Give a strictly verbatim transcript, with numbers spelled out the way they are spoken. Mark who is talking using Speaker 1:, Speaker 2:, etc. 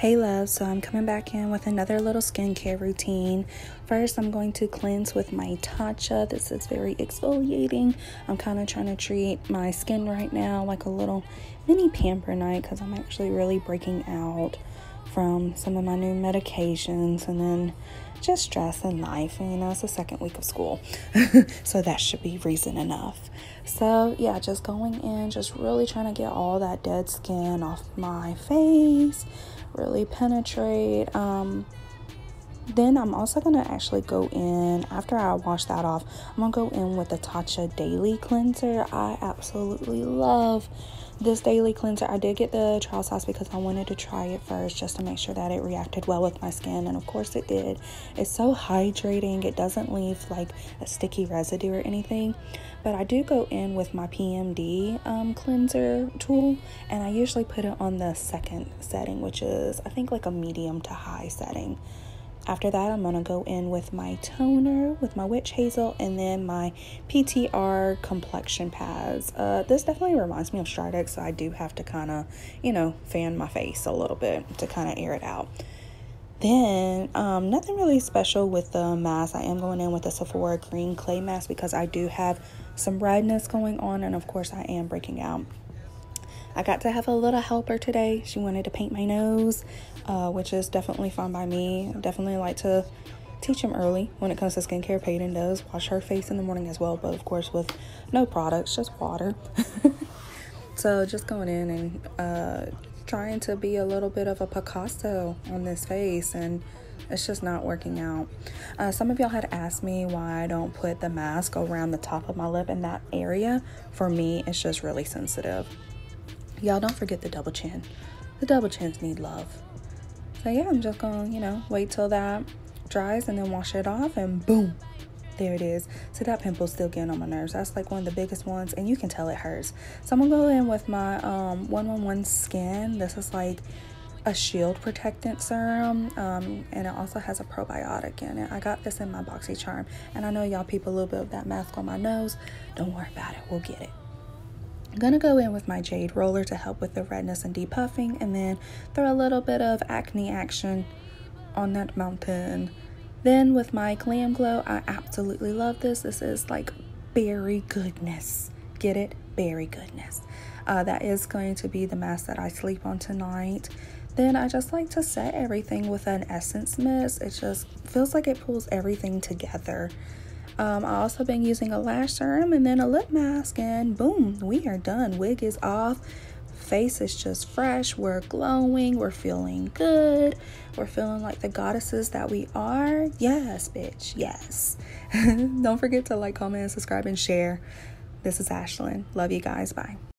Speaker 1: Hey love, so I'm coming back in with another little skincare routine. First, I'm going to cleanse with my Tatcha. This is very exfoliating. I'm kind of trying to treat my skin right now like a little mini Pamper night because I'm actually really breaking out from some of my new medications and then just stress in life. And, you know, it's the second week of school, so that should be reason enough. So yeah, just going in, just really trying to get all that dead skin off my face, really penetrate. Um, then I'm also going to actually go in, after I wash that off, I'm going to go in with the Tatcha Daily Cleanser. I absolutely love this daily cleanser. I did get the trial size because I wanted to try it first just to make sure that it reacted well with my skin, and of course it did. It's so hydrating. It doesn't leave like a sticky residue or anything. But I do go in with my P M D um, cleanser tool, and I usually put it on the second setting, which is I think like a medium to high setting. After that, I'm going to go in with my toner, with my witch hazel, and then my P T R complexion pads. Uh, this definitely reminds me of Stridex, so I do have to kind of, you know, fan my face a little bit to kind of air it out. Then, um, nothing really special with the mask. I am going in with the Sephora Green Clay Mask because I do have some redness going on, and of course I am breaking out. I got to have a little helper today. She wanted to paint my nose, uh, which is definitely fine by me. I definitely like to teach him early when it comes to skincare. Peyton does wash her face in the morning as well, but of course with no products, just water. So just going in and uh, trying to be a little bit of a Picasso on this face, and it's just not working out. Uh, some of y'all had asked me why I don't put the mask around the top of my lip in that area. For me, it's just really sensitive. Y'all don't forget the double chin. The double chins need love. So yeah, I'm just gonna, you know, wait till that dries and then wash it off, and boom, there it is. So that pimple's still getting on my nerves. That's like one of the biggest ones, and you can tell it hurts. So I'm gonna go in with my um one one one Skin. This is like a shield protectant serum, um, and it also has a probiotic in it. I got this in my BoxyCharm, and I know y'all peep a little bit of that mask on my nose. Don't worry about it, we'll get it. I'm gonna go in with my Jade Roller to help with the redness and depuffing, and then throw a little bit of acne action on that mountain. Then with my Glam Glow, I absolutely love this. This is like berry goodness. Get it? Berry goodness. Uh, that is going to be the mask that I sleep on tonight. Then I just like to set everything with an essence mist. It just feels like it pulls everything together. Um, I also been using a lash serum and then a lip mask, and boom, we are done. Wig is off. Face is just fresh. We're glowing. We're feeling good. We're feeling like the goddesses that we are. Yes, bitch. Yes. Don't forget to like, comment, and subscribe, and share. This is Ashlyn. Love you guys. Bye.